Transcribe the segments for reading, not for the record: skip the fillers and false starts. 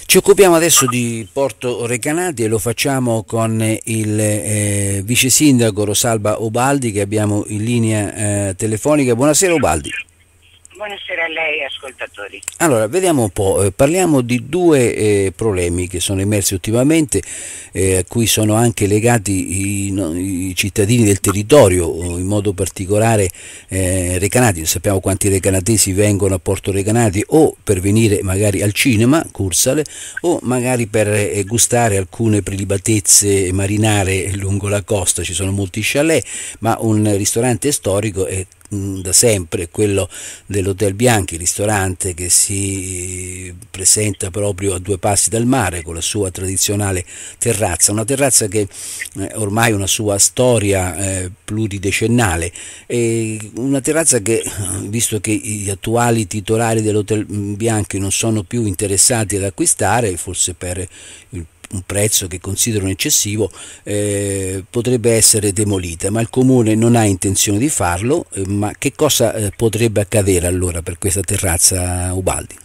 Ci occupiamo adesso di Porto Recanati e lo facciamo con il vice sindaco Rosalba Ubaldi che abbiamo in linea telefonica. Buonasera Ubaldi. Buonasera a lei, ascoltatori. Allora, vediamo un po', parliamo di due problemi che sono emersi ultimamente, a cui sono anche legati i cittadini del territorio, in modo particolare recanati. Sappiamo quanti recanatesi vengono a Porto Recanati o per venire magari al cinema, Cursale, o magari per gustare alcune prelibatezze marinare lungo la costa. Ci sono molti chalet, ma un ristorante storico è da sempre quello dell'Hotel Bianchi, ristorante che si presenta proprio a due passi dal mare con la sua tradizionale terrazza, una terrazza che ormai ha una sua storia pluridecennale, e una terrazza che, visto che gli attuali titolari dell'Hotel Bianchi non sono più interessati ad acquistare, forse per un prezzo che considerano eccessivo, potrebbe essere demolita, ma il comune non ha intenzione di farlo. Ma che cosa potrebbe accadere allora per questa terrazza, Ubaldi?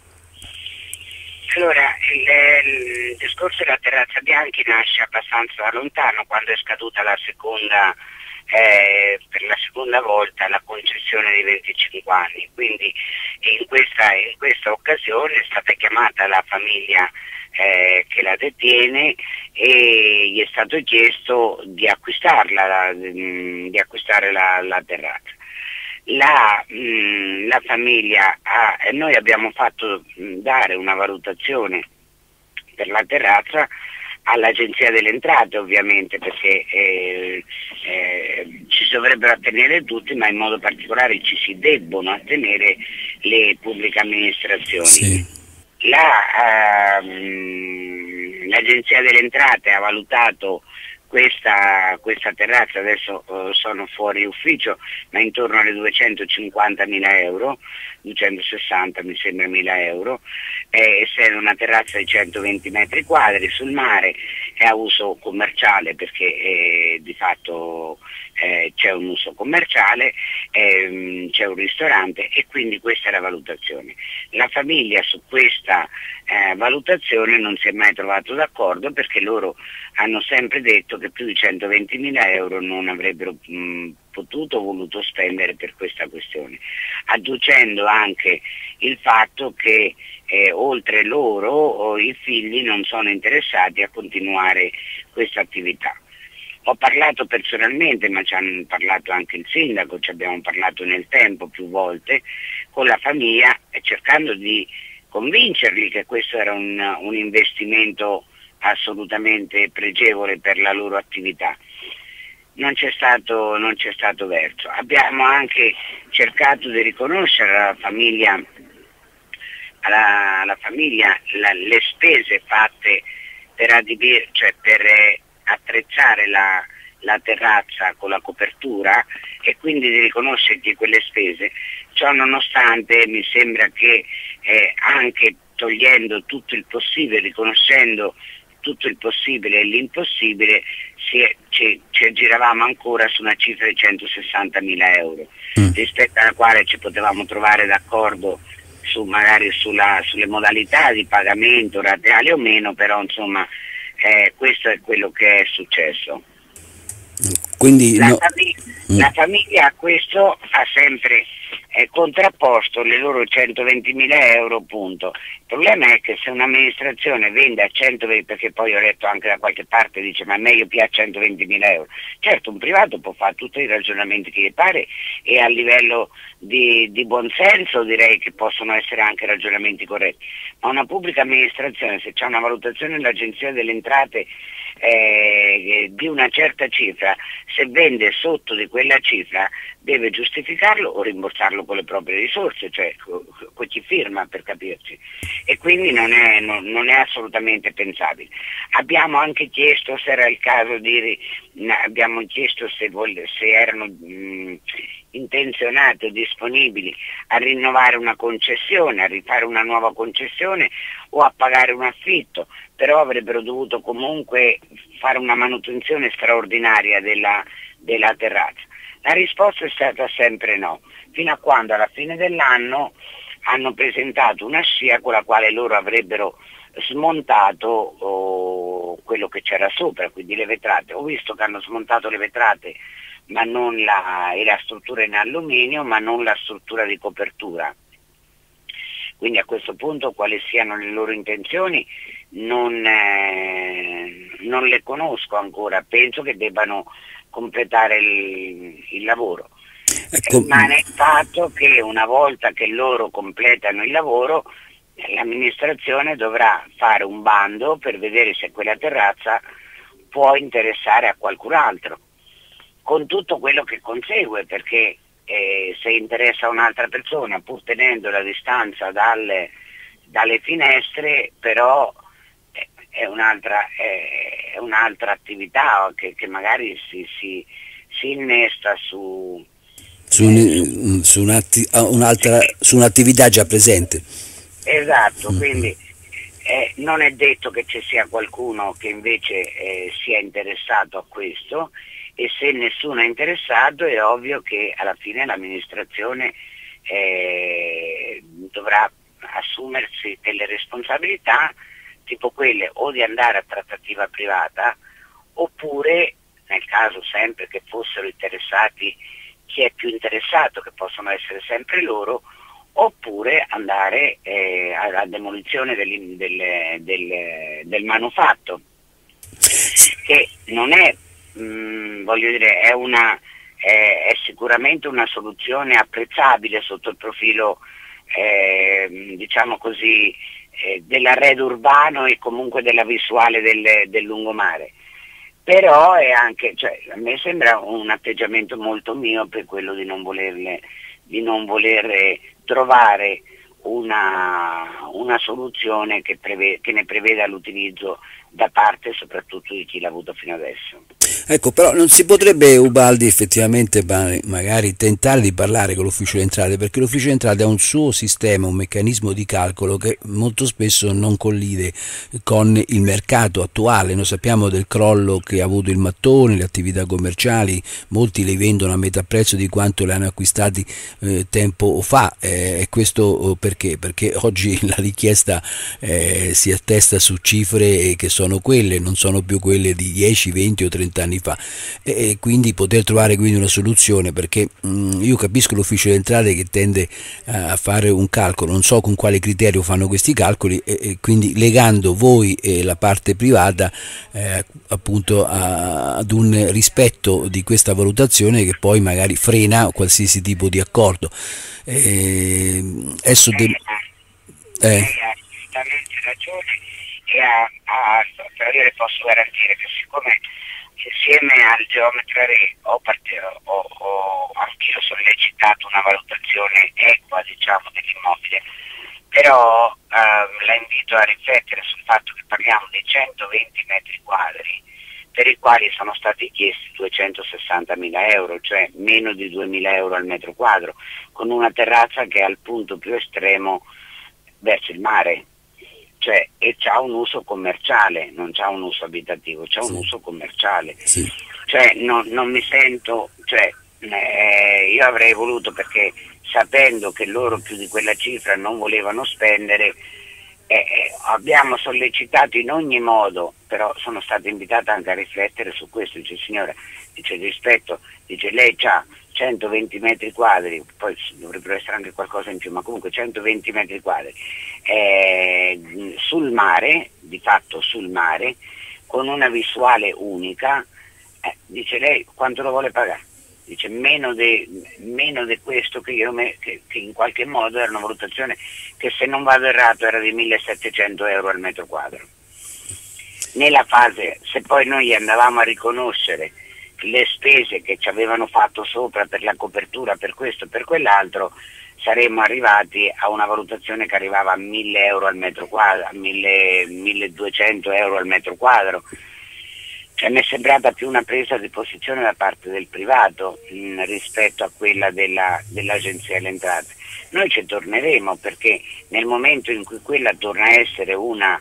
Allora, il discorso della terrazza Bianchi nasce abbastanza da lontano, quando è scaduta per la seconda volta la concessione di 25 anni, quindi in questa occasione è stata chiamata la famiglia che la detiene e gli è stato chiesto di acquistarla, di acquistare la terrazza. La famiglia noi abbiamo fatto dare una valutazione per la terrazza all'Agenzia delle Entrate, ovviamente, perché ci si dovrebbero attenere tutti, ma in modo particolare ci si debbono attenere le pubbliche amministrazioni. Sì. L'Agenzia delle Entrate ha valutato questa terrazza, adesso sono fuori ufficio, ma intorno alle 250.000 euro, 260 mi sembra 1.000 euro, essendo una terrazza di 120 metri quadri sul mare, è a uso commerciale perché di fatto c'è un uso commerciale, c'è un ristorante e quindi questa è la valutazione. La famiglia su questa valutazione non si è mai trovato d'accordo, perché loro hanno sempre detto che più di 120.000 euro non avrebbero potuto o voluto spendere per questa questione, adducendo anche il fatto che oltre loro i figli non sono interessati a continuare questa attività. Ho parlato personalmente, ma ci hanno parlato anche il sindaco, ci abbiamo parlato nel tempo più volte con la famiglia, cercando di convincerli che questo era un investimento assolutamente pregevole per la loro attività. Non c'è stato verso. Abbiamo anche cercato di riconoscere alla famiglia le spese fatte per adibire, cioè per attrezzare la terrazza con la copertura, e quindi di riconoscergli quelle spese. Ciò nonostante mi sembra che anche togliendo tutto il possibile, riconoscendo tutto il possibile e l'impossibile, ci aggiravamo ancora su una cifra di 160.000 euro, rispetto alla quale ci potevamo trovare d'accordo magari sulle modalità di pagamento, rateali o meno, però insomma questo è quello che è successo. Quindi La famiglia a questo ha sempre contrapposto le loro 120.000 euro, punto. Il problema è che se un'amministrazione vende a 120, perché poi ho letto anche da qualche parte, dice ma a me io piace 120.000 euro, certo un privato può fare tutti i ragionamenti che gli pare, e a livello di buonsenso direi che possono essere anche ragionamenti corretti, ma una pubblica amministrazione, se c'è una valutazione dell'Agenzia delle Entrate di una certa cifra, se vende sotto di quella cifra deve giustificarlo o rimborsarlo con le proprie risorse, cioè con chi firma, per capirci, e quindi non è assolutamente pensabile. Abbiamo anche chiesto se era il caso abbiamo chiesto se erano intenzionati o disponibili a rinnovare una concessione, a rifare una nuova concessione o a pagare un affitto, però avrebbero dovuto comunque fare una manutenzione straordinaria della terrazza. La risposta è stata sempre no, fino a quando alla fine dell'anno hanno presentato una scia con la quale loro avrebbero smontato quello che c'era sopra, quindi le vetrate. Ho visto che hanno smontato le vetrate ma non e la struttura in alluminio, ma non la struttura di copertura. Quindi a questo punto quali siano le loro intenzioni non le conosco ancora, penso che debbano completare il lavoro. Rimane il fatto che una volta che loro completano il lavoro, l'amministrazione dovrà fare un bando per vedere se quella terrazza può interessare a qualcun altro, con tutto quello che consegue, perché se interessa a un'altra persona, pur tenendo la distanza dalle finestre, però è un'altra attività che magari si innesta su un'attività già presente. Esatto, quindi non è detto che ci sia qualcuno che invece sia interessato a questo, e se nessuno è interessato è ovvio che alla fine l'amministrazione dovrà assumersi delle responsabilità, tipo quelle o di andare a trattativa privata, oppure, nel caso sempre che fossero interessati chi è più interessato, che possono essere sempre loro, oppure andare alla demolizione del manufatto, che non è, voglio dire, è sicuramente una soluzione apprezzabile sotto il profilo, diciamo così, dell'arredo urbano e comunque della visuale del lungomare. Però è anche, cioè, a me sembra un atteggiamento molto miope quello di non voler trovare una soluzione che ne preveda l'utilizzo da parte soprattutto di chi l'ha avuto fino adesso. Ecco, però non si potrebbe, Ubaldi, effettivamente magari tentare di parlare con l'ufficio delle entrate, perché l'ufficio delle entrate ha un suo sistema, un meccanismo di calcolo che molto spesso non collide con il mercato attuale. Noi sappiamo del crollo che ha avuto il mattone, le attività commerciali, molti le vendono a metà prezzo di quanto le hanno acquistati tempo fa, e questo perché? Perché oggi la richiesta si attesta su cifre che sono quelle, non sono più quelle di 10, 20 o 30 anni fa, e quindi poter trovare quindi una soluzione, perché io capisco l'ufficio delle entrate che tende a fare un calcolo, non so con quale criterio fanno questi calcoli, e quindi legando voi e la parte privata appunto ad un rispetto di questa valutazione che poi magari frena qualsiasi tipo di accordo. Adesso hai assolutamente ragione, però io le posso garantire che siccome insieme al geometra Re ho anch'io sollecitato una valutazione equa, diciamo, dell'immobile, però la invito a riflettere sul fatto che parliamo di 120 metri quadri per i quali sono stati chiesti 260.000 euro, cioè meno di 2.000 euro al metro quadro, con una terrazza che è al punto più estremo verso il mare, cioè, e c'ha un uso commerciale, non c'ha un uso abitativo, c'ha un uso commerciale. Sì. Cioè non mi sento, cioè, io avrei voluto, perché sapendo che loro più di quella cifra non volevano spendere, abbiamo sollecitato in ogni modo, però sono stata invitata anche a riflettere su questo. Dice: signora, dice, rispetto, dice, lei ha 120 metri quadri, poi dovrebbero essere anche qualcosa in più, ma comunque 120 metri quadri sul mare, di fatto sul mare, con una visuale unica, dice, lei quanto lo vuole pagare? Dice meno di questo, che in qualche modo era una valutazione che, se non vado errato, era di 1.700 euro al metro quadro. Nella fase, se poi noi andavamo a riconoscere le spese che ci avevano fatto sopra per la copertura, per questo e per quell'altro, saremmo arrivati a una valutazione che arrivava a 1.000 euro al metro quadro, a 1.200 euro al metro quadro. Cioè, mi è sembrata più una presa di posizione da parte del privato rispetto a quella dell'Agenzia delle Entrate. Noi ci torneremo, perché nel momento in cui quella torna a essere una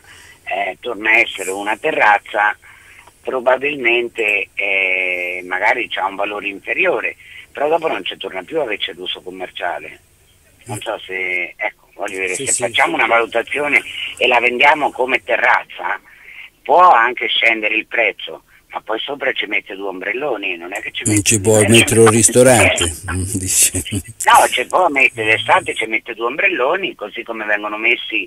terrazza, probabilmente magari c'ha un valore inferiore, però dopo non ci torna più a avere l'uso commerciale. Non so se, ecco, voglio dire, Sì, se sì. facciamo una valutazione e la vendiamo come terrazza, può anche scendere il prezzo, ma poi sopra ci mette 2 ombrelloni, non è che ci Non mette ci un puoi diverso. mettere un ristorante, dice. No, ci può mettere d'estate, ci mette 2 ombrelloni, così come vengono messi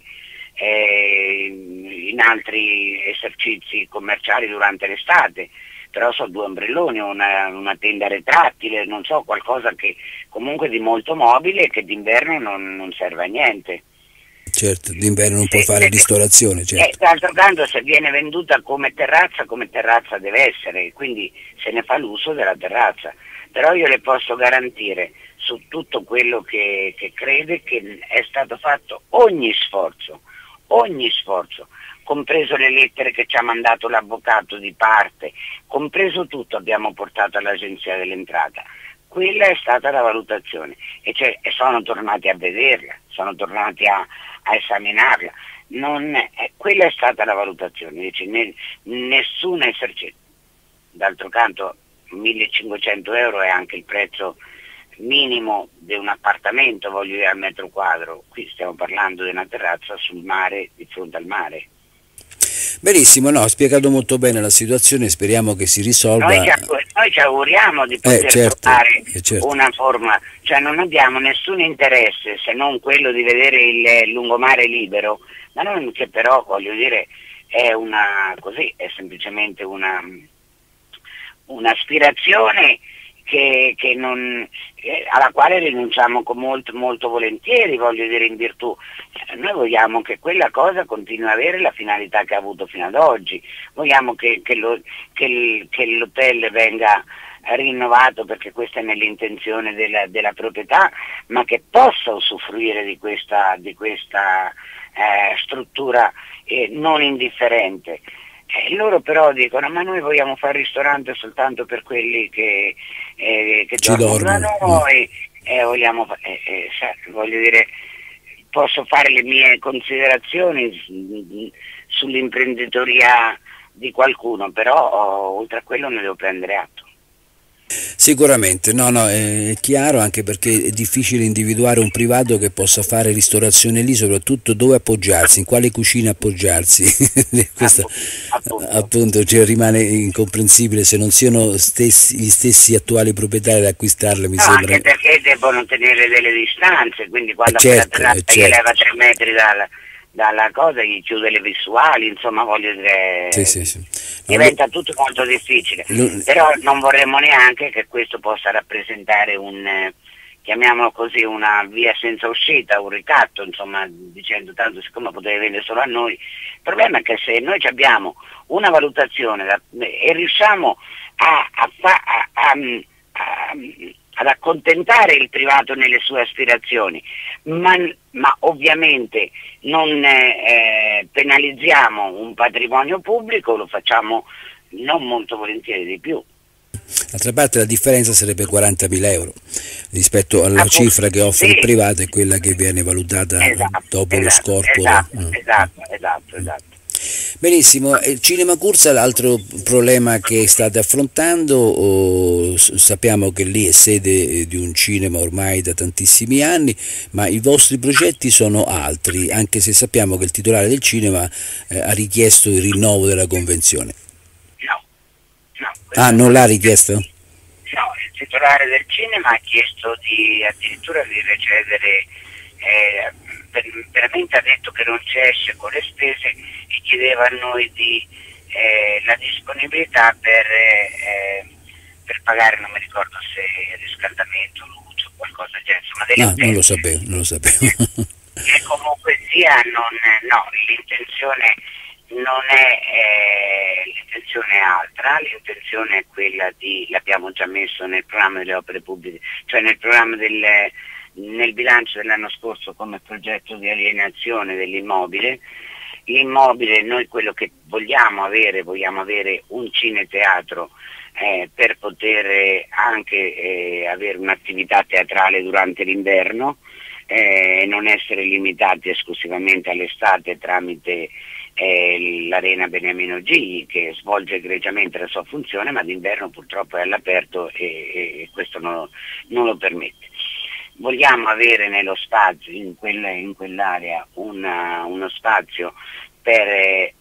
in altri esercizi commerciali durante l'estate, però sono 2 ombrelloni, una tenda retrattile, non so, qualcosa che comunque di molto mobile e che d'inverno non serve a niente. Certo, d'inverno non puoi fare ristorazione, certo. D'altro canto, se viene venduta come terrazza deve essere, quindi se ne fa l'uso della terrazza. Però io le posso garantire su tutto quello che crede che è stato fatto ogni sforzo, compreso le lettere che ci ha mandato l'avvocato di parte, compreso tutto abbiamo portato all'Agenzia dell'Entrata. Quella è stata la valutazione e sono tornati a vederla, sono tornati a esaminarla. Quella è stata la valutazione, dice, nessun esercizio. D'altro canto 1.500 euro è anche il prezzo minimo di un appartamento, voglio dire, al metro quadro. Qui stiamo parlando di una terrazza sul mare, di fronte al mare. Benissimo, no, ha spiegato molto bene la situazione, speriamo che si risolva. Noi ci auguriamo di poter trovare una forma, cioè non abbiamo nessun interesse se non quello di vedere il lungomare libero, ma non che però, voglio dire, è semplicemente un'aspirazione alla quale rinunciamo molto, molto volentieri, voglio dire, in virtù. Noi vogliamo che quella cosa continui a avere la finalità che ha avuto fino ad oggi, vogliamo che l'hotel venga rinnovato perché questa è nell'intenzione della proprietà, ma che possa usufruire di questa struttura non indifferente. Loro però dicono: ma noi vogliamo fare ristorante soltanto per quelli che dormono da noi, voglio dire, posso fare le mie considerazioni sull'imprenditoria di qualcuno, però oltre a quello ne devo prendere atto. Sicuramente, no, è chiaro, anche perché è difficile individuare un privato che possa fare ristorazione lì, soprattutto dove appoggiarsi, in quale cucina appoggiarsi. Questo appunto rimane incomprensibile se non siano gli stessi attuali proprietari ad acquistarle, mi sembra. Anche perché debbono tenere delle distanze, quindi quando la terrazza gli leva 3 metri dalla cosa, gli chiude le visuali, insomma, voglio dire, sì. Diventa tutto molto difficile, però non vorremmo neanche che questo possa rappresentare chiamiamolo così, una via senza uscita, un ricatto, insomma, dicendo tanto siccome potete vendere solo a noi. Il problema è che se noi abbiamo una valutazione e riusciamo ad accontentare il privato nelle sue aspirazioni, ma ovviamente non penalizziamo un patrimonio pubblico, lo facciamo non molto volentieri di più. D'altra parte la differenza sarebbe 40.000 euro rispetto alla cifra che offre il privato e quella che viene valutata dopo lo scorporo. Esatto. Benissimo, il Cinema Cursa è l'altro problema che state affrontando. Sappiamo che lì è sede di un cinema ormai da tantissimi anni, ma i vostri progetti sono altri, anche se sappiamo che il titolare del cinema ha richiesto il rinnovo della convenzione. No. Non l'ha richiesto? No, il titolare del cinema ha chiesto addirittura di recedere, veramente ha detto che non ci esce con le spese e chiedeva a noi la disponibilità per pagare, non mi ricordo se riscaldamento, luce o qualcosa del genere, insomma delle spese. Non lo sapevo. E comunque sia, l'intenzione non è l'intenzione è altra, l'intenzione è quella l'abbiamo già messo nel programma delle opere pubbliche, cioè nel programma nel bilancio dell'anno scorso come progetto di alienazione dell'immobile. L'immobile, noi quello che vogliamo avere un cineteatro per poter anche avere un'attività teatrale durante l'inverno e non essere limitati esclusivamente all'estate tramite l'Arena Beniamino Gigli, che svolge egregiamente la sua funzione, ma d'inverno purtroppo è all'aperto e questo non lo permette. vogliamo avere nello spazio, in quell'area, uno spazio per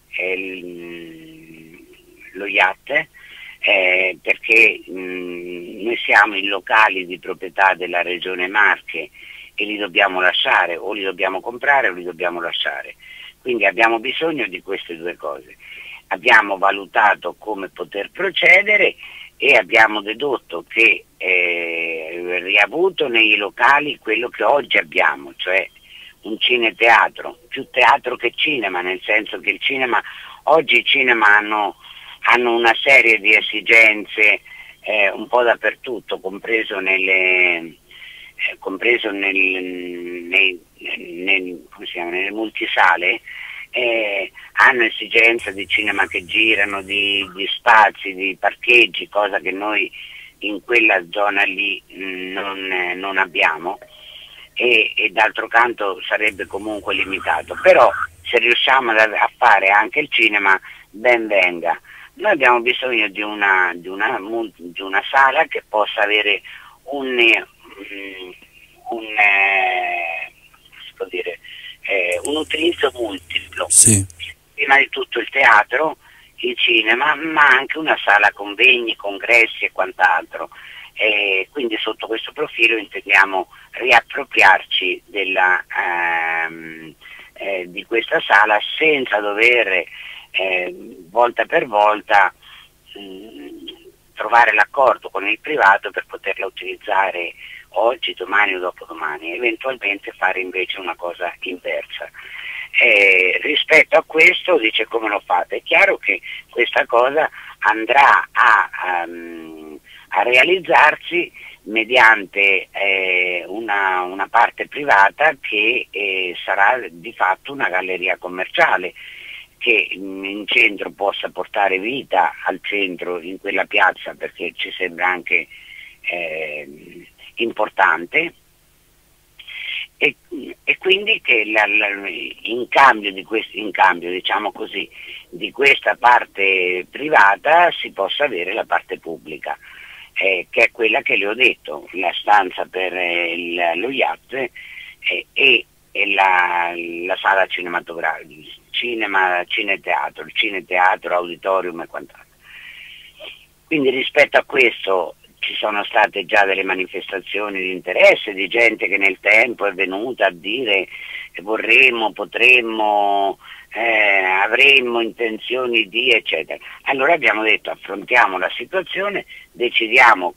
lo yacht, perché noi siamo in locali di proprietà della Regione Marche e li dobbiamo lasciare, o li dobbiamo comprare o li dobbiamo lasciare. Quindi abbiamo bisogno di queste due cose. Abbiamo valutato come poter procedere e abbiamo dedotto che riavuto nei locali quello che oggi abbiamo, cioè un cineteatro, più teatro che cinema, nel senso che oggi il cinema hanno una serie di esigenze un po' dappertutto, compreso nelle multisale, hanno esigenza di cinema che girano, di spazi, di parcheggi, cosa che noi in quella zona lì non abbiamo, e d'altro canto sarebbe comunque limitato, però se riusciamo a fare anche il cinema, ben venga. Noi abbiamo bisogno di una sala che possa avere un utilizzo multiplo. Sì. Prima di tutto il teatro, il cinema, ma anche una sala convegni, congressi e quant'altro. Quindi sotto questo profilo intendiamo riappropriarci di questa sala senza dover volta per volta trovare l'accordo con il privato per poterla utilizzare oggi, domani o dopodomani, eventualmente fare invece una cosa inversa. Rispetto a questo dice come lo fate. È chiaro che questa cosa andrà a realizzarsi mediante una parte privata che sarà di fatto una galleria commerciale che in centro possa portare vita al centro, in quella piazza, perché ci sembra anche importante, e quindi che in cambio diciamo così, di questa parte privata si possa avere la parte pubblica, che è quella che le ho detto, la stanza per lo yacht e la sala cinematografica, cineteatro, il cineteatro, auditorium e quant'altro. Quindi rispetto a questo ci sono state già delle manifestazioni di interesse di gente che nel tempo è venuta a dire vorremmo, potremmo, avremmo intenzioni di, eccetera. Allora abbiamo detto affrontiamo la situazione, decidiamo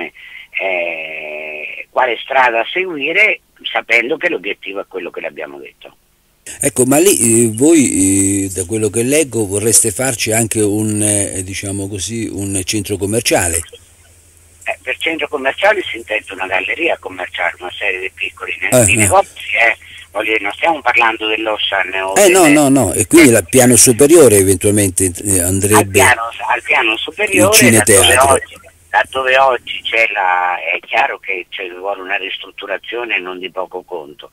quale strada seguire, sapendo che l'obiettivo è quello che le abbiamo detto. Ecco, ma lì voi, da quello che leggo, vorreste farci anche diciamo così, un centro commerciale? Per centro commerciale si intende una galleria commerciale, una serie di piccoli negozi, non stiamo parlando dell'Ocean no, e quindi il piano superiore eventualmente andrebbe al piano superiore, il cineteatro. Laddove oggi è chiaro che ci vuole una ristrutturazione non di poco conto.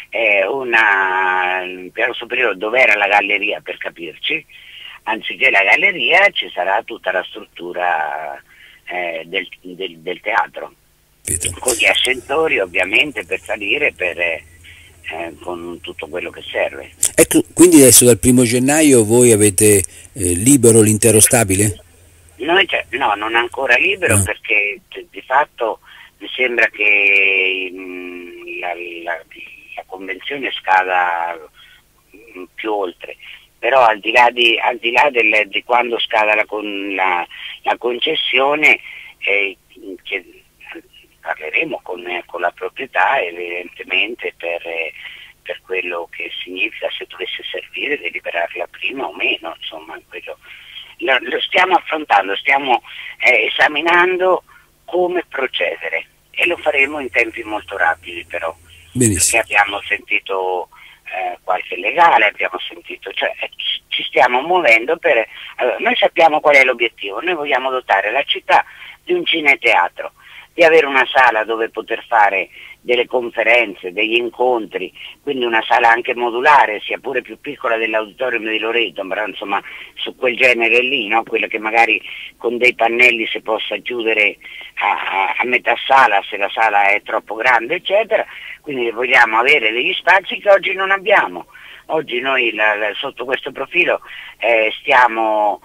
Il piano superiore dove era la galleria, per capirci, anziché la galleria ci sarà tutta la struttura del teatro, con gli ascensori ovviamente per salire, con tutto quello che serve. Ecco, quindi adesso dal 1° gennaio voi avete libero l'intero stabile? Noi no, non ancora libero, no. Perché di fatto mi sembra che la convenzione scada più oltre, però al di là di quando scada la concessione, che parleremo con la proprietà evidentemente per quello che significa, se dovesse servire, deliberarla prima o meno, insomma quello lo stiamo affrontando, stiamo esaminando come procedere, e lo faremo in tempi molto rapidi però. Benissimo. Perché abbiamo sentito qualche legale, abbiamo sentito, cioè ci stiamo muovendo allora, noi sappiamo qual è l'obiettivo, noi vogliamo dotare la città di un cineteatro, di avere una sala dove poter fare delle conferenze, degli incontri, quindi una sala anche modulare, sia pure più piccola dell'auditorium di Loreto, però insomma su quel genere lì, no? Quella che magari con dei pannelli si possa chiudere a metà sala se la sala è troppo grande, eccetera. Quindi vogliamo avere degli spazi che oggi non abbiamo. Oggi noi sotto questo profilo stiamo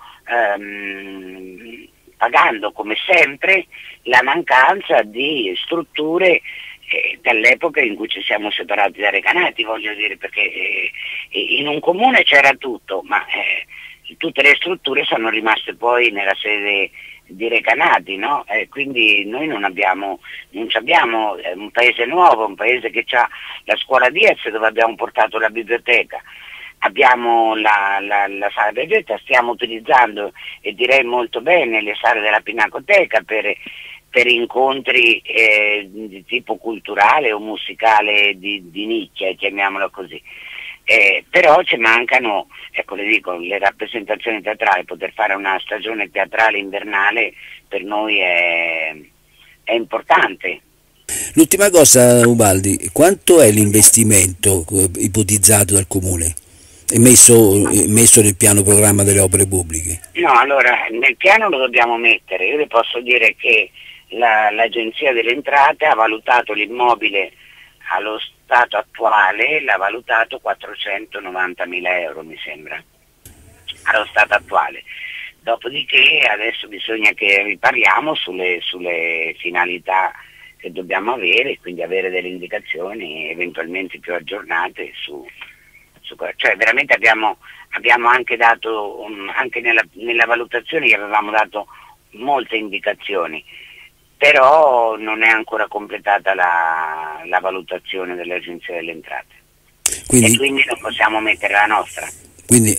pagando come sempre la mancanza di strutture dall'epoca in cui ci siamo separati da Recanati, voglio dire, perché in un comune c'era tutto, ma tutte le strutture sono rimaste poi nella sede di Recanati, no? Quindi noi non abbiamo un paese nuovo, un paese che ha la scuola Diez dove abbiamo portato la biblioteca, abbiamo la sala Vegeta, stiamo utilizzando, e direi molto bene, le sale della Pinacoteca per incontri di tipo culturale o musicale di nicchia, chiamiamolo così. Però ci mancano, ecco, le dico, le rappresentazioni teatrali. Poter fare una stagione teatrale invernale per noi è importante. L'ultima cosa, Ubaldi, quanto è l'investimento ipotizzato dal Comune e messo nel piano programma delle opere pubbliche? No, allora nel piano lo dobbiamo mettere. Io le posso dire che l'Agenzia delle Entrate ha valutato l'immobile allo stato attuale, l'ha valutato 490.000 euro, mi sembra, allo stato attuale. Dopodiché adesso bisogna che riparliamo sulle finalità che dobbiamo avere, quindi avere delle indicazioni eventualmente più aggiornate cioè veramente abbiamo anche dato, anche nella valutazione gli avevamo dato molte indicazioni, però non è ancora completata la valutazione dell'Agenzia delle Entrate. Quindi non possiamo mettere la nostra. Quindi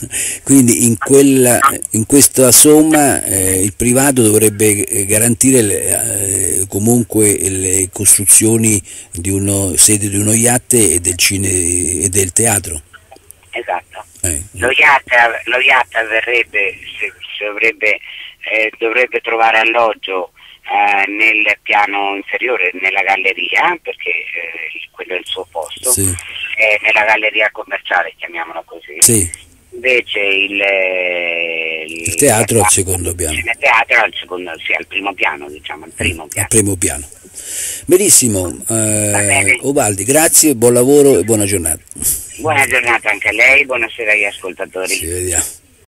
in questa somma il privato dovrebbe garantire comunque le costruzioni di sede di uno yacht e del e del teatro. Esatto. Lo yacht avverrebbe, dovrebbe trovare alloggio nel piano inferiore, nella galleria, perché quello è il suo posto, sì. Nella galleria commerciale, chiamiamola così. Sì. Invece il teatro al secondo piano. Il teatro al primo piano, diciamo, al primo piano. Benissimo, Ubaldi, grazie, buon lavoro e buona giornata. Buona giornata anche a lei, buonasera agli ascoltatori. Ci vediamo.